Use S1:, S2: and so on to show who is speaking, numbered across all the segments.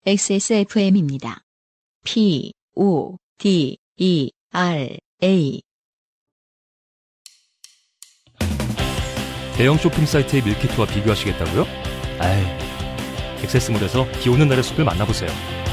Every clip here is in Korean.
S1: XSFM입니다. PODERA
S2: 대형 쇼핑 사이트의 밀키트와 비교하시겠다고요? 아이, 액세스몰에서 비 오는 날의 숲을 만나보세요.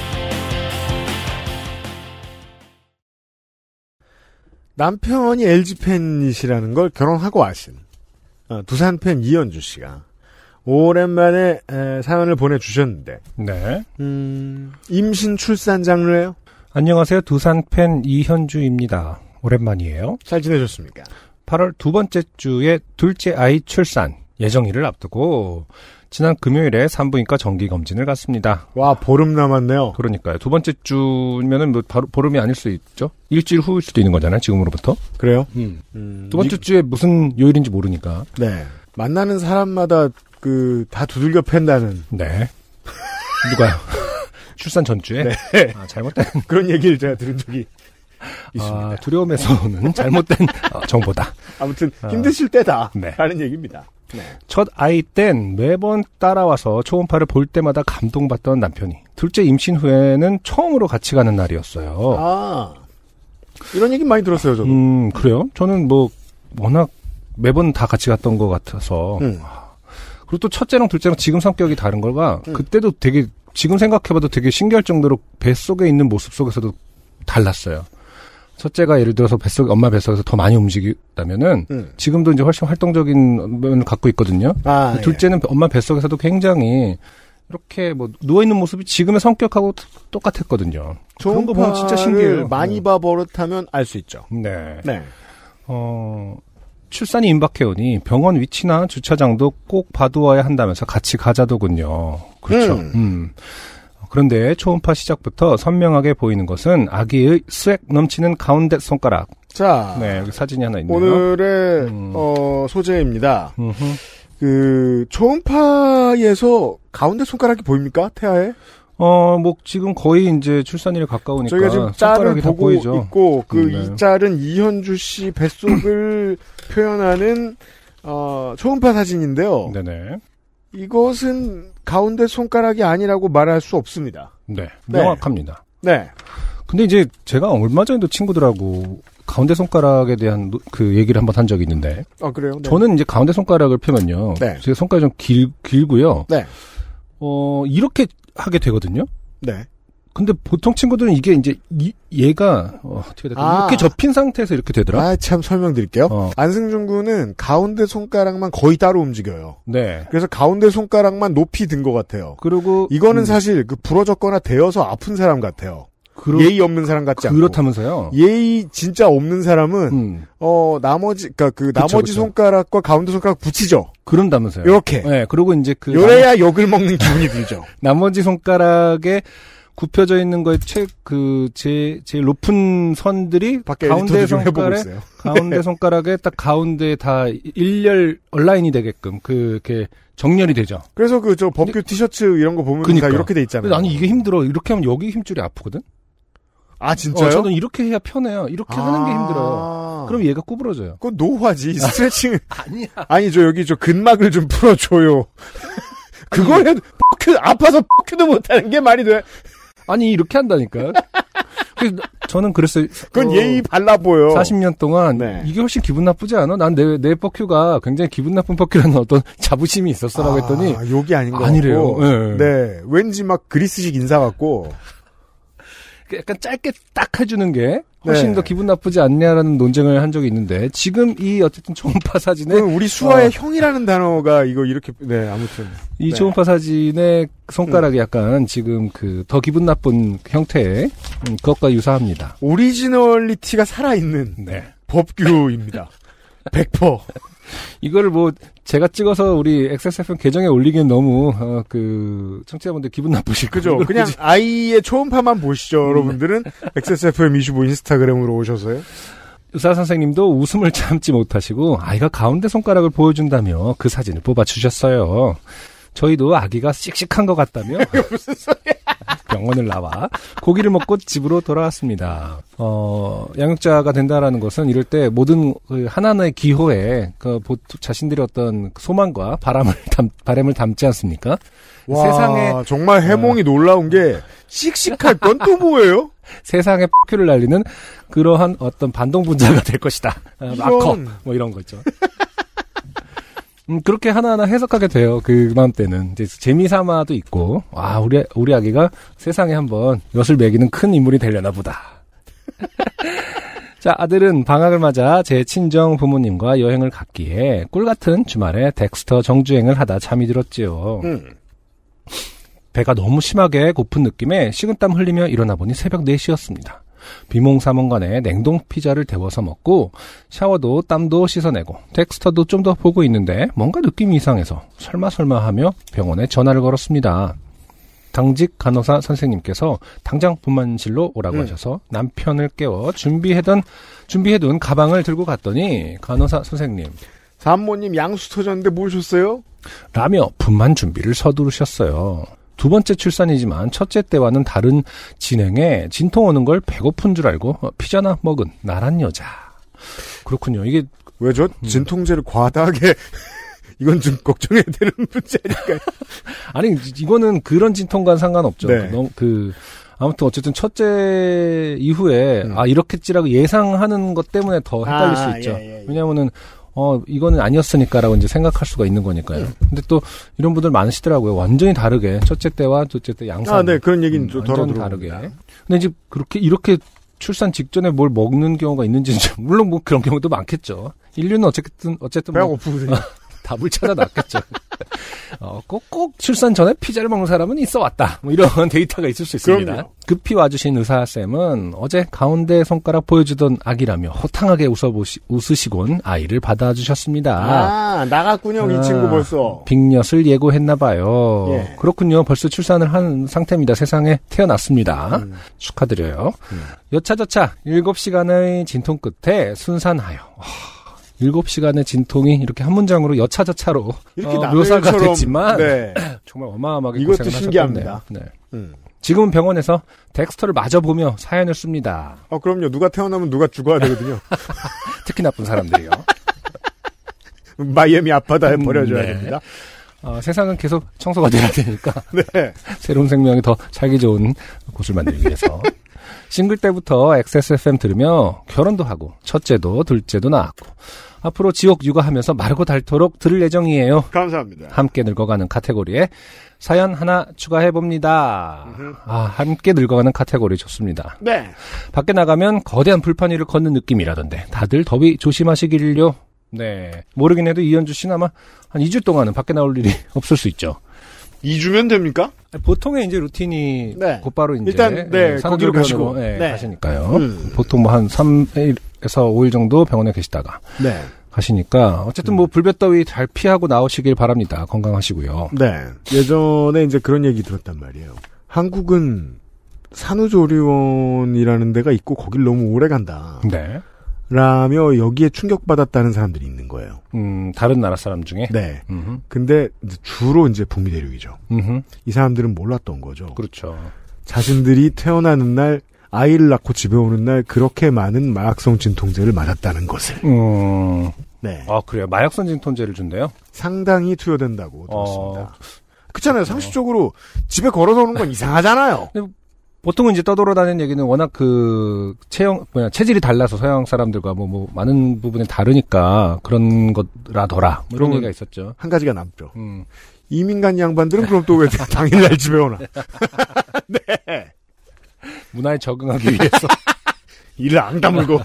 S3: 남편이 LG 팬이시라는 걸 결혼하고 아신 두산 팬 이현주 씨가 오랜만에 사연을 보내주셨는데,
S4: 네.
S3: 임신 출산 장르예요?
S4: 안녕하세요. 두산 팬 이현주입니다. 오랜만이에요.
S3: 잘 지내셨습니까?
S4: 8월 두 번째 주에 둘째 아이 출산 예정일을 앞두고 지난 금요일에 산부인과 정기검진을 갔습니다.
S3: 와, 보름 남았네요.
S4: 그러니까요. 두 번째 주면은 뭐 바로 보름이 아닐 수 있죠. 일주일 후일 수도 있는 거잖아요. 지금으로부터.
S3: 그래요?
S4: 두 번째 주에 무슨 요일인지 모르니까.
S3: 네. 만나는 사람마다 다 두들겨 팬다는.
S4: 네. 누가요? 출산 전주에?
S3: 네.
S4: 잘못된.
S3: 그런 얘기를 제가 들은 적이 있습니다.
S4: 두려움에서 오는 잘못된 정보다.
S3: 아무튼 힘드실 때다.
S4: 네.
S3: 라는 얘기입니다. 네.
S4: 첫 아이 땐 매번 따라와서 초음파를 볼 때마다 감동받던 남편이 둘째 임신 후에는 처음으로 같이 가는 날이었어요.
S3: 아, 이런 얘기 많이 들었어요, 저도.
S4: 그래요? 저는 뭐 워낙 매번 다 같이 갔던 것 같아서. 그리고 또 첫째랑 둘째랑 지금 성격이 다른 걸까? 그때도 되게 지금 생각해봐도 되게 신기할 정도로 뱃속에 있는 모습 속에서도 달랐어요. 첫째가 예를 들어서 엄마 뱃속에서 더 많이 움직였다면은, 지금도 이제 훨씬 활동적인 면을 갖고 있거든요. 둘째는 예. 엄마 뱃속에서도 굉장히, 이렇게 뭐, 누워있는 모습이 지금의 성격하고 똑같았거든요. 그런 거 보면 진짜 신기해요.
S3: 많이 봐 버릇하면 알 수 있죠.
S4: 네.
S3: 네.
S4: 출산이 임박해오니 병원 위치나 주차장도 꼭 봐두어야 한다면서 같이 가자더군요. 그렇죠. 그런데 초음파 시작부터 선명하게 보이는 것은 아기의 스웩 넘치는 가운데 손가락.
S3: 자,
S4: 네, 여기 사진이 하나 있네요.
S3: 오늘의 소재입니다. 초음파에서 가운데 손가락이 보입니까? 태아에?
S4: 뭐 지금 거의 이제 출산일에 가까우니까
S3: 저희가 지금 짤을 보고
S4: 보이죠.
S3: 있고 이 짤은 이현주 씨 뱃속을 표현하는 초음파 사진인데요.
S4: 네네.
S3: 이것은 가운데 손가락이 아니라고 말할 수 없습니다.
S4: 네, 명확합니다.
S3: 네.
S4: 근데 이제 제가 얼마 전에도 친구들하고 가운데 손가락에 대한 그 얘기를 한번 한 적이 있는데.
S3: 그래요? 네.
S4: 저는 이제 가운데 손가락을 펴면요.
S3: 네.
S4: 제 손가락이 좀 길고요.
S3: 네.
S4: 이렇게 하게 되거든요.
S3: 네.
S4: 근데 보통 친구들은 이게 이제 얘가 어떻게 될까? 이렇게 접힌 상태에서 이렇게 되더라.
S3: 참 설명드릴게요. 안승준 군은 가운데 손가락만 거의 따로 움직여요.
S4: 네.
S3: 그래서 가운데 손가락만 높이 든 것 같아요.
S4: 그리고
S3: 이거는 사실 부러졌거나 데어서 아픈 사람 같아요. 예의 없는 사람 같지 않고.
S4: 그렇다면서요?
S3: 예의 진짜 없는 사람은 나머지 나머지 손가락과 가운데 손가락 붙이죠.
S4: 그런다면서요?
S3: 이렇게.
S4: 네. 그리고 이제
S3: 요래야 욕을 먹는 기분이 들죠.
S4: 나머지 손가락에 굽혀져 있는 거에 제일 높은 선들이 가운데 손가락에 딱 가운데 다 일렬 얼라인이 되게끔 그렇게 정렬이 되죠.
S3: 그래서 법규 티셔츠 이런 거 보면 다 이렇게 돼 있잖아요.
S4: 나는 이게 힘들어. 이렇게 하면 여기 힘줄이 아프거든.
S3: 아, 진짜요?
S4: 저는 이렇게 해야 편해요. 이렇게 하는 게 힘들어요. 그럼 얘가 구부러져요.
S3: 그건 노화지. 스트레칭.
S4: 아니야.
S3: 아니죠. 여기 근막을 좀 풀어줘요. 그걸 해도 아파서 큐도 못하는 게 말이 돼.
S4: 아니, 이렇게 한다니까. 저는 그랬어요.
S3: 그건 예의 발라 보여.
S4: 40년 동안 이게 훨씬 기분 나쁘지 않아? 난 내 퍼큐가 굉장히 기분 나쁜 퍼큐라는 어떤 자부심이 있었어라고 했더니
S3: 욕이 아닌 거
S4: 아니래요.
S3: 네. 왠지 막 그리스식 인사 같고
S4: 약간 짧게 딱 해주는 게 훨씬 더 기분 나쁘지 않냐라는 논쟁을 한 적이 있는데 지금 이 어쨌든 초음파 사진에
S3: 우리 수아의 형이라는 단어가 이렇게 아무튼
S4: 이 초음파 사진의 손가락이 약간 지금 더 기분 나쁜 형태의 그것과 유사합니다.
S3: 오리지널리티가 살아있는 법규입니다. 100%.
S4: 이거를 제가 찍어서 우리 XSFM 계정에 올리기엔 너무 청취자분들 기분 나쁘실 거죠.
S3: 그죠. 그냥 아이의 초음파만 보시죠. 여러분들은 XSFM25 인스타그램으로 오셔서요.
S4: 의사 선생님도 웃음을 참지 못하시고 아이가 가운데 손가락을 보여준다며 그 사진을 뽑아주셨어요. 저희도 아기가 씩씩한 것 같다며
S3: 무슨 소리야.
S4: 병원을 나와 고기를 먹고 집으로 돌아왔습니다. 양육자가 된다라는 것은 이럴 때 모든 하나하나의 기호에 자신들의 어떤 소망과 바람을 담지 않습니까?
S3: 와,
S4: 세상에
S3: 정말 해몽이 놀라운 게 씩씩할 건 또 뭐예요?
S4: 세상에 큐를 날리는 그러한 어떤 반동분자가 될 것이다. 마커 뭐 이런 거 있죠. 그렇게 하나하나 해석하게 돼요. 그 마음때는 이제 재미삼아도 있고, 우리 아기가 세상에 한번 엿을 매기는 큰 인물이 되려나 보다. 자, 아들은 방학을 맞아 제 친정 부모님과 여행을 갔기에 꿀 같은 주말에 덱스터 정주행을 하다 잠이 들었지요. 배가 너무 심하게 고픈 느낌에 식은땀 흘리며 일어나 보니 새벽 4시였습니다. 비몽사몽간에 냉동 피자를 데워서 먹고 샤워도 땀도 씻어내고 덱스터도 좀 더 보고 있는데 뭔가 느낌이 이상해서 설마 하며 병원에 전화를 걸었습니다. 당직 간호사 선생님께서 당장 분만실로 오라고 하셔서 남편을 깨워 준비해둔 가방을 들고 갔더니 간호사 선생님,
S3: 산모님 양수 터졌는데 뭘 줬어요?
S4: 라며 분만 준비를 서두르셨어요. 두 번째 출산이지만 첫째 때와는 다른 진행에 진통 오는 걸 배고픈 줄 알고 피자나 먹은 나란 여자. 그렇군요. 이게
S3: 왜 저 진통제를 과다하게 이건 좀 걱정해야 되는 문제 아닐까요?
S4: 아니 이거는 그런 진통과는 상관없죠.
S3: 네.
S4: 아무튼 어쨌든 첫째 이후에 이렇겠지라고 예상하는 것 때문에 더 헷갈릴 수 있죠. 왜냐하면은 이거는 아니었으니까라고 이제 생각할 수가 있는 거니까요. 근데 또 이런 분들 많으시더라고요. 완전히 다르게 첫째 때와 둘째 때 양상.
S3: 네, 그런 얘기는 좀
S4: 완전 다르게. 근데 이제 이렇게 출산 직전에 뭘 먹는 경우가 있는지는 물론 뭐 그런 경우도 많겠죠. 인류는 어쨌든
S3: 배가 고프거든요.
S4: 답을 찾아놨겠죠. 꼭 출산 전에 피자를 먹는 사람은 있어 왔다. 뭐 이런 데이터가 있을 수 있습니다.
S3: 그럼요.
S4: 급히 와주신 의사쌤은 어제 가운데 손가락 보여주던 아기라며 호탕하게 웃으시곤 아이를 받아주셨습니다.
S3: 나갔군요. 이 친구 벌써.
S4: 빅엿을 예고했나봐요.
S3: 예.
S4: 그렇군요. 벌써 출산을 한 상태입니다. 세상에 태어났습니다. 축하드려요. 여차저차 7시간의 진통 끝에 순산하여 7시간의 진통이 이렇게 한 문장으로 여차저차로
S3: 이렇게
S4: 묘사가 됐지만 정말 어마어마하게
S3: 이것도
S4: 고생을
S3: 신기합니다.
S4: 하셨겠네요. 네. 지금은 병원에서 덱스터를 마저 보며 사연을 씁니다.
S3: 그럼요. 누가 태어나면 누가 죽어야 되거든요.
S4: 특히 나쁜 사람들이요.
S3: 마이애미 앞바다에 버려줘야 됩니다.
S4: 세상은 계속 청소가 돼야 되니까
S3: 네.
S4: 새로운 생명이 더 살기 좋은 곳을 만들기 위해서 싱글 때부터 XSFM 들으며 결혼도 하고 첫째도 둘째도 낳았고 앞으로 지옥 육아하면서 마르고 닳도록 들을 예정이에요.
S3: 감사합니다.
S4: 함께 늙어가는 카테고리에 사연 하나 추가해봅니다. 함께 늙어가는 카테고리 좋습니다.
S3: 네.
S4: 밖에 나가면 거대한 불판 위를 걷는 느낌이라던데 다들 더위 조심하시길요. 네. 모르긴 해도 이현주 씨는 아마 한 2주 동안은 밖에 나올 일이 없을 수 있죠.
S3: 2주면 됩니다?
S4: 보통의 이제 루틴이 곧바로 이제
S3: 일단 거기로 가시고
S4: 가시니까요. 보통 뭐 한 3일에서 5일 정도 병원에 계시다가 가시니까 어쨌든 뭐 불볕더위 잘 피하고 나오시길 바랍니다. 건강하시고요.
S3: 네. 예전에 이제 그런 얘기 들었단 말이에요. 한국은 산후조리원이라는 데가 있고 거길 너무 오래 간다.
S4: 네.
S3: 라며 여기에 충격받았다는 사람들이 있는 거예요.
S4: 다른 나라 사람 중에?
S3: 네. 근데 이제 주로 이제 북미 대륙이죠. 이 사람들은 몰랐던 거죠.
S4: 그렇죠.
S3: 자신들이 태어나는 날, 아이를 낳고 집에 오는 날 그렇게 많은 마약성 진통제를 맞았다는 것을. 네.
S4: 그래요? 마약성 진통제를 준대요?
S3: 상당히 투여된다고 들었습니다. 그렇잖아요. 상식적으로 집에 걸어서 오는 건 이상하잖아요.
S4: 보통은 이제 떠돌아다니는 얘기는 워낙 체질이 달라서 서양 사람들과 뭐 많은 부분에 다르니까 그런 거라더라. 뭐 이런 얘기가 있었죠.
S3: 한 가지가 남죠. 이민 간 양반들은 그럼 또 왜 당일날 집에 오나? 네.
S4: 문화에 적응하기 위해서.
S3: 이를 앙다물고.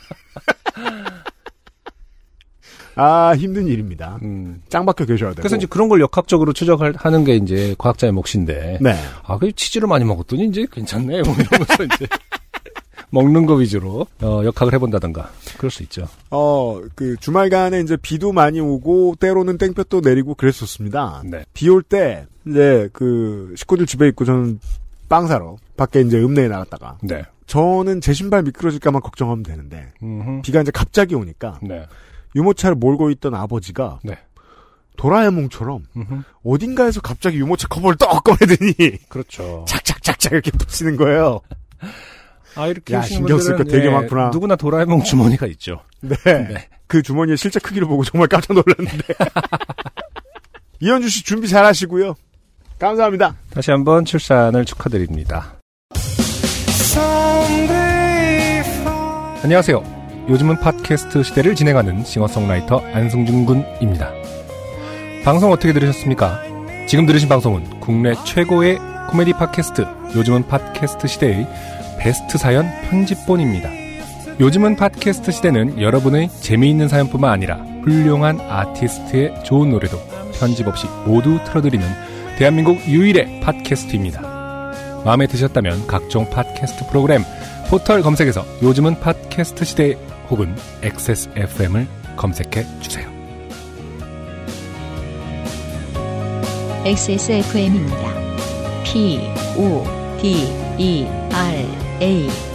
S3: 힘든 일입니다. 짱 박혀 계셔야 되고.
S4: 그래서 이제 그런 걸 역학적으로 추적하는 게 이제 과학자의 몫인데.
S3: 네.
S4: 그 치즈를 많이 먹었더니 이제 괜찮네. 뭐 이러면서 이제 먹는 거 위주로 역학을 해본다던가 그럴 수 있죠.
S3: 그 주말간에 이제 비도 많이 오고 때로는 땡볕도 내리고 그랬었습니다.
S4: 네.
S3: 비 올 때 이제 그 식구들 집에 있고 저는 빵 사러 밖에 이제 읍내에 나갔다가.
S4: 네.
S3: 저는 제 신발 미끄러질까만 걱정하면 되는데 비가 이제 갑자기 오니까.
S4: 네.
S3: 유모차를 몰고 있던 아버지가 도라에몽처럼 어딘가에서 갑자기 유모차 커버를 떡 꺼내더니
S4: 그렇죠.
S3: 착착착착 이렇게 붙이는 거예요.
S4: 아, 이렇게
S3: 야, 신경 쓸 거 되게 많구나.
S4: 누구나 도라에몽 주머니가 있죠.
S3: 네. 그 주머니의 실제 크기를 보고 정말 깜짝 놀랐는데. 이현주 씨 준비 잘 하시고요. 감사합니다.
S4: 다시 한번 출산을 축하드립니다. 안녕하세요. 요즘은 팟캐스트 시대를 진행하는 싱어송라이터 안승준 군입니다. 방송 어떻게 들으셨습니까? 지금 들으신 방송은 국내 최고의 코미디 팟캐스트 요즘은 팟캐스트 시대의 베스트 사연 편집본입니다. 요즘은 팟캐스트 시대는 여러분의 재미있는 사연뿐만 아니라 훌륭한 아티스트의 좋은 노래도 편집 없이 모두 틀어드리는 대한민국 유일의 팟캐스트입니다. 마음에 드셨다면 각종 팟캐스트 프로그램 포털 검색에서 요즘은 팟캐스트 시대 혹은 XSFM을 검색해 주세요.
S1: XSFM입니다. PODERA